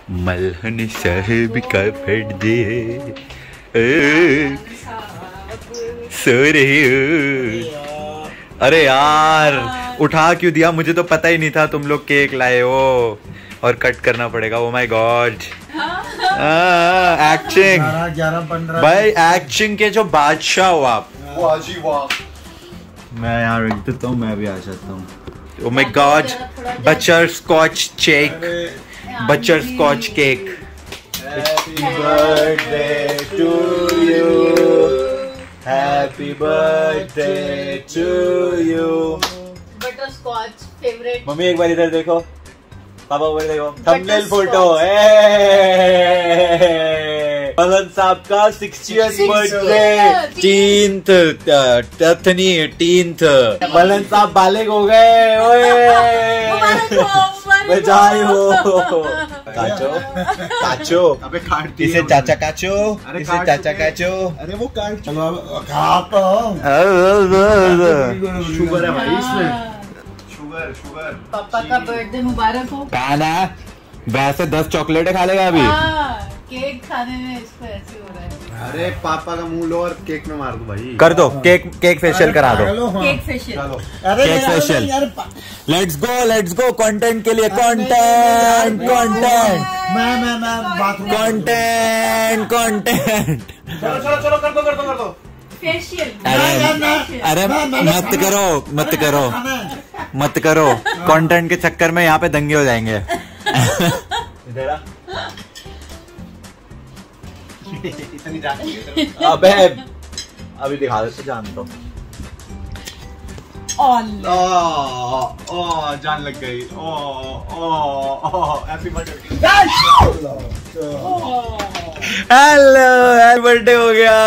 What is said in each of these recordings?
मल्हन साहब का birthday so रहे हो। अरे यार उठा क्यों दिया, मुझे तो पता ही नहीं था तुम लोग केक लाए हो और कट करना पड़ेगा। ओ माय गॉड, एक्टिंग 11-15 भाई, एक्टिंग के जो बादशाह हो आप। वाह जी वाह। मैं यहाँ रख देता हूँ, मैं भी आ जाता हूँ। Oh my God, butterscotch cake, butterscotch cake. Happy birthday to you, happy birthday to you. Butterscotch favourite. Mummy एक बार इधर देखो, पापा ऊपर देखो, थंबनेल फोटो। मलन साहब का 60th बर्थडे, 18th। मलन साहब बालिग हो गए। बधाई हो। काचो काचो, अबे काट दिया इसे चाचा काचो, अरे इसे काट चाचा दो। काचो। अरे वो काट, चलो शुगर है भाई इसमें, शुगर शुगर। पापा का बर्थडे मुबारक हो। काना वैसे 10 चॉकलेटें खा लेगा अभी। केक खाने में इसको ऐसे हो रहा है। अरे पापा का मुंह लो और केक में मार दो भाई। कर दो, केक फेशियल करा दो। Cake facial. चलो cake facial. Let's go content के लिए। कंटेंट चलो कर दो। फेशियल। अरे मत करो कंटेंट के चक्कर में यहाँ पे दंगे हो जाएंगे। इतनी जाती है। अबे अभी दिखा देते, जान दो। जान लग गई। Happy birthday. हेलो बर्थडे हो गया।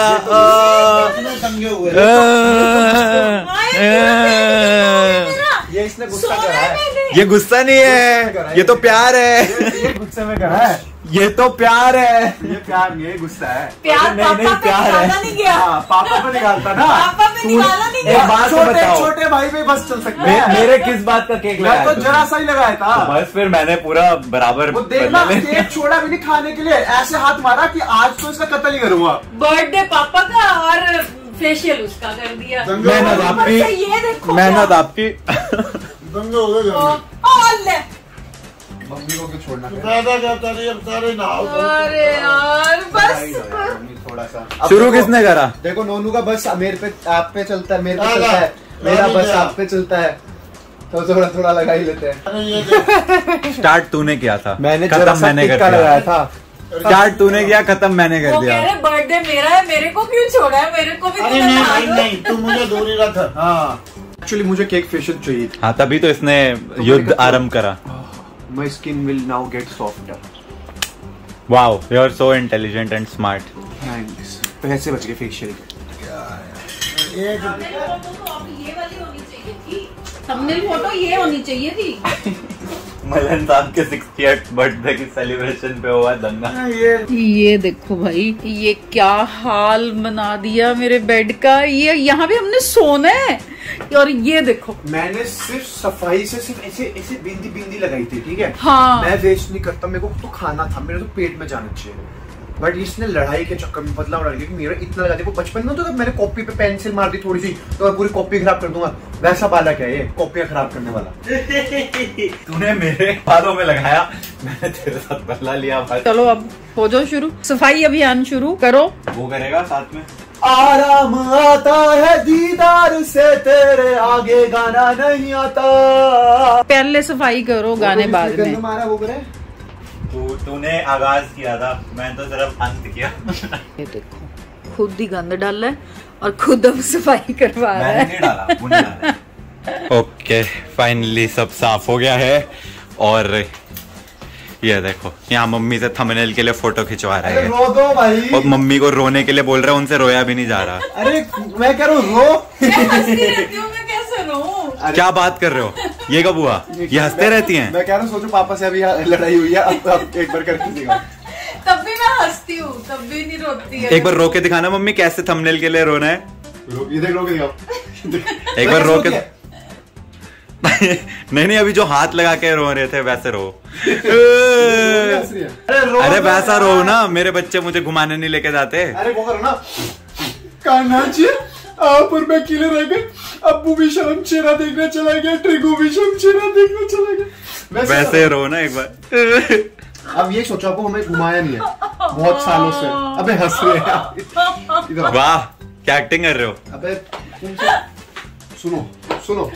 ये इसने गुस्सा करा है। ये गुस्सा नहीं है, ये तो प्यार है। ये गुस्से में करा है। ये तो प्यार है। ये प्यार नहीं है, गुस्सा है। प्यार नहीं, पापा पे प्यार है। निकाला नहीं गया। पापा पे निकालता ना। पापा पे निकाला नहीं एक गया। बात तो बताओ, छोटे भाई पे बस चल सकते हैं। मेरे किस बात का केक मैं लगाया तो तुमने? जरा सा ही लगाया था। तो बस फिर मैंने पूरा बराबर वो देखना, बदले में- केक छोड़ा भी नहीं खाने के लिए, ऐसे हाथ मारा कि आज तो इसका कत्ल ही करूंगा। बर्थडे पापा का और फेशियल उसका कर दिया। मेहनत ऊपर आपकी, से ये देखो मेहनत आपकी। ले। मम्मी को क्यों छोड़ना? अरे यार बस। मम्मी थोड़ा सा शुरू किसने करा? देखो नोनू का बस मेरे पे, आप पे चलता है, मेरे पे चलता है, मेरा बस आप पे चलता है, तो थोड़ा थोड़ा लगा ही लेते हैं। स्टार्ट तूने किया था, मैंने खत्म मैंने कर दिया। लगाया था। स्टार्ट तूने किया, खत्म मैंने कर वो दिया। कह रहे बर्थडे मेरा है, मेरे को क्यों छोड़ा है, मेरे को भी नहीं तू मुझे दूरी रख। हाँ एक्चुअली मुझे केक फेशियल चाहिए था। हाँ तभी तो इसने युद्ध आरंभ करा। My skin will now get softer. Wow, you are so intelligent and smart. Thanks. पैसे बच गए फेशियल के। ये वाली होनी चाहिए थी, थंबनेल फोटो ये होनी चाहिए थी। मलन साहब के 60th बर्थडे की सेलिब्रेशन पे हुआ दंगा। ये देखो भाई, ये क्या हाल बना दिया मेरे बेड का। ये यहाँ भी हमने सोना है। और ये देखो, मैंने सिर्फ सफाई से सिर्फ ऐसे ऐसे बिंदी बिंदी लगाई थी, ठीक है। हाँ। मैं वेस्ट नहीं करता, मेरे को तो खाना था, मेरे तो पेट में जाना चाहिए। बट इसने लड़ाई के चक्कर में बदलाव डाल दिया कि मेरा इतना लगा दिया। वो बचपन में तो मैंने कॉपी पे पेंसिल मार दी थोड़ी सी तो मैं पूरी कॉपी खराब कर दूंगा, वैसा बालक है ये, कॉपियां खराब करने वाला। तूने मेरे बालों में लगाया, मैंने तेरे साथ बदला लिया भाई। चलो अब हो जाओ शुरू, सफाई अभियान शुरू करो। वो करेगा साथ में। आराम आता है दीदार से, तेरे आगे गाना नहीं आता। पहले सफाई करो, गाने बाद में। मारा वो करे। तूने आगाज किया था, मैं तो सिर्फ अंत किया। ये देखो, खुद ही गंद डाला है और खुद अब सफाई करवा रहा मैंने है। नहीं डाला, तूने डाला। ओके, फाइनली सब साफ हो गया है। और ये देखो, यहाँ मम्मी से थंबनेल के लिए फोटो खिंचवा रहे हैं। रो दो भाई। और मम्मी को रोने के लिए बोल रहे हैं, उनसे रोया भी नहीं जा रहा। अरे मैं कह रहा हूँ रो। मैं कैसे रहूं? क्या बात कर रहे हो? ये कब हुआ? ये हंसते रहती हैं। मैं कह रहा हूँ, सोचो पापा से अभी लड़ाई हुई है, अब एक बार करके दिखाओ। तब भी मैं हंसती हूँ, तब भी नहीं रोती है। एक बार रो के दिखाना मम्मी, कैसे थंबनेल के लिए रोना है। ये देख रो के दिखाओ। एक बार रो के। नहीं नहीं, अभी जो हाथ लगा के रो रहे थे वैसे रो। अरे अरे वैसा रो ना, मेरे बच्चे मुझे घुमाने नहीं लेके जाते। अरे वो करो ना, कान्हा जी आप और मैं अकेले रह गए, अब्बू भी शर्मचेहरा देखना चला गया, ट्रिगू भी शर्मचेहरा देखना चला गया। वैसे रो ना एक बार। अब ये सोचो, आपको हमें घुमाया नहीं है बहुत सालों से, अबे हंस रहे हैं। वाह क्या एक्टिंग कर रहे हो। अबे सुनो सुनो,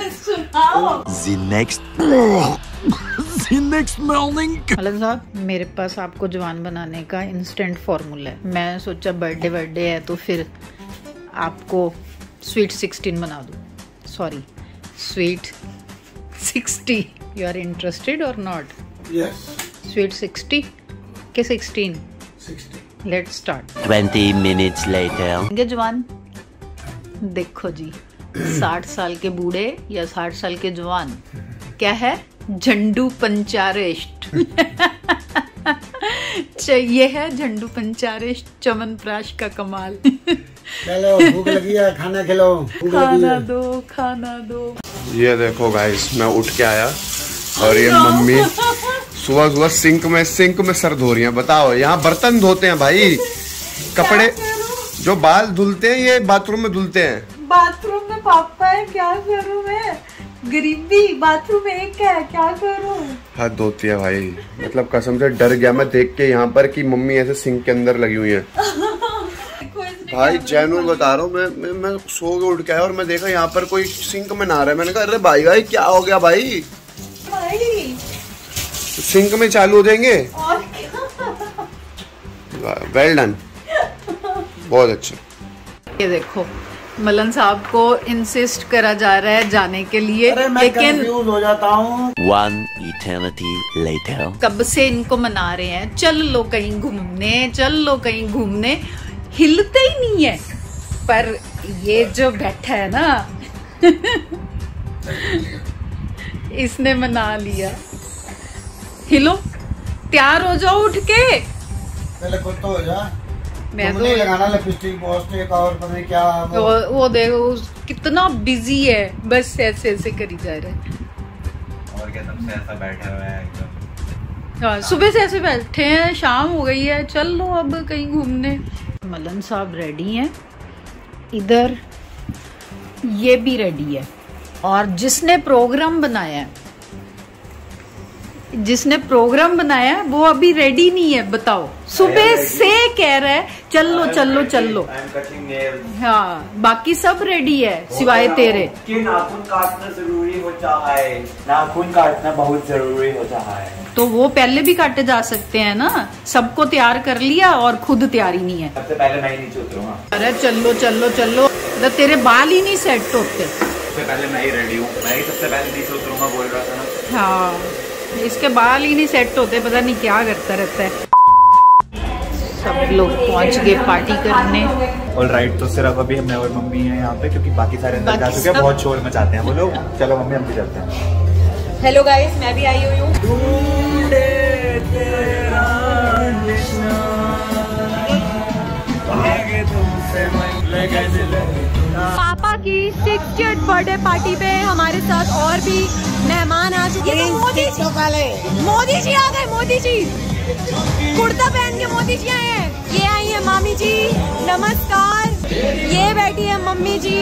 मलन साहब, मेरे पास आपको जवान बनाने का इंस्टेंट फॉर्मूला है। मैं सोचा बर्थडे है तो फिर आपको स्वीट 16 बना दूं। Sorry, sweet 60। You are interested और नॉट? यस। स्वीट 60 के 16? 60। Let's start. 20 minutes later. जवान देखो जी, 60 साल के बूढ़े या 60 साल के जवान, क्या है? झंडू पंचारेष्ट। ये है झंडू पंचारेष्ट, च्यवनप्राश का कमाल। चलो भूख लगी है, खाना खिलाओ। खाना दो। ये देखो गाइस, मैं उठ के आया और ये मम्मी सुबह सुबह सिंक में सर धो रही हैं। बताओ, यहाँ बर्तन धोते हैं भाई, कपड़े जो बाल धुलते हैं ये बाथरूम में धुलते हैं। बाथरूम में पापा है, क्या करूं मैं? गरीबी, बाथरूम में एक है, क्या करूं? हद होती है भाई, मतलब कसम से डर गया मैं देख के यहाँ पर कि मम्मी ऐसे सिंक के अंदर लगी हुई है। भाई जेन्युइन बता रहा हूँ, मैं सो के उठ के आया और मैं देखा यहाँ पर कोई सिंक में नहा रहा है। मैंने कहा अरे भाई क्या हो गया भाई? सिंक में चालू हो जाएंगे। वेल डन, बहुत अच्छा। ये देखो, मलन साहब को इंसिस्ट करा जा रहा है जाने के लिए, लेकिन कंफ्यूज हो जाता हूँ। 1 eternity later. कब से इनको मना रहे हैं, चल लो कहीं घूमने, चल लो कहीं घूमने, हिलते ही नहीं है। पर ये जो बैठा है ना इसने मना लिया। हिलो, तैयार हो जाओ उठ के। पहले खुद तो हो जा। मैं तो लगाना लिपस्टिक पॉस्टिक और पता नहीं क्या वो देखो कितना बिजी है, बस ऐसे ऐसे करी जा रहा है। और क्या, सबसे ऐसा बैठा हुआ है एकदम। हाँ, सुबह से ऐसे बैठे हैं, शाम हो गई है, चल लो अब कहीं घूमने। मलन साहब रेडी हैं, इधर ये भी रेडी है, और जिसने प्रोग्राम बनाया वो अभी रेडी नहीं है। बताओ, सुबह से कह रहा है चल लो चल लो चल लो। हाँ, बाकी सब रेडी है सिवाय तेरे। कि नाखून काटना जरूरी होता है, नाखून काटना बहुत जरूरी होता है। तो वो पहले भी काटे जा सकते हैं ना, सबको तैयार कर लिया और खुद तैयारी नहीं है। सबसे पहले मैं ही नीचे उतरूंगा। अरे चलो चलो चलो, तो तेरे बाल ही नहीं सेट होते। सबसे पहले मैं ही रेडी हूँ, मैं ही सबसे पहले नीचे उतरूंगा बोल रहा था ना। हाँ, इसके बाल ही नहीं सेट होते, पता नहीं क्या करता रहता है। सब लोग पहुंच गए पार्टी करने। ऑलराइट, तो सिर्फ अभी मैं और मम्मी हैं यहाँ पे, क्योंकि बाकी सारे अंदर जा चुके हैं, बहुत शोर मचाते हैं वो लोग। चलो मम्मी, हम भी चलते हैं। हेलो गाइस, मैं भी आई हुई हूँ। पापा की 60th बर्थडे पार्टी पे हमारे साथ और भी मेहमान आ चुके हैं। मोदी जी आ गए, मोदी जी कुर्ता पहन के मोदी जी आए हैं। ये आई है मामी जी, नमस्कार। ये बैठी है मम्मी जी।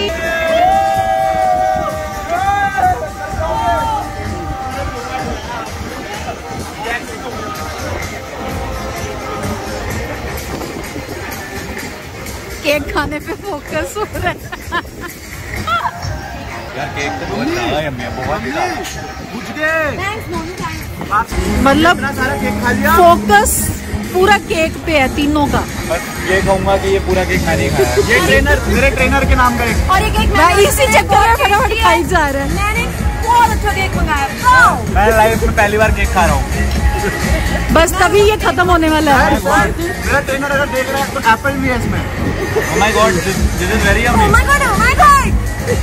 केक खाने पे फोकस हो रहा है। यार केक तो बहुत ज्यादा है, बहुत मतलब फोकस पूरा केक पे है तीनों का। बस ये कहूंगा कि ये पूरा केक मैंने खाया। ये ट्रेनर, मेरे ट्रेनर के नाम का एक। और एक इसी चक्कर में फटाफट खाई जा रहा है। मैंने बहुत अच्छा केक मंगाया। मैं लाइफ में पहली बार केक खा रहा हूँ। बस तभी ये खत्म होने वाला है। मेरा ट्रेनर अगर देख रहा है तो एप्पल भी है इसमें। Oh my God, this is very Oh amazing. my God, oh my God.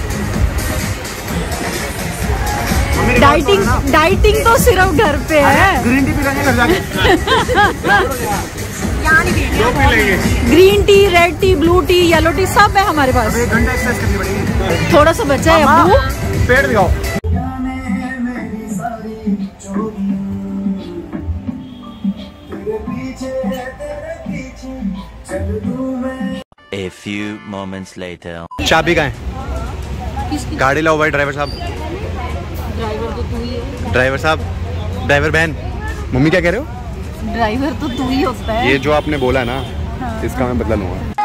Dieting तो सिर्फ घर पे है। ग्रीन टी पीने घर जाके। यहाँ नहीं पीनी। Green tea, red tea, blue tea, yellow tea सब है हमारे पास। 1 घंटा एक्सरसाइज करनी पड़ेगी। थोड़ा सा बचा है अब्बू। पेड़ दिखाओ। A few moments later. चाबी कहाँ है? गाड़ी लाओ भाई ड्राइवर साहब। ड्राइवर तो तू ही है। ड्राइवर साहब, ड्राइवर बहन, मम्मी क्या कह रहे हो? ड्राइवर तो तू ही होता है। ये जो आपने बोला ना, इसका मैं बदला लूंगा।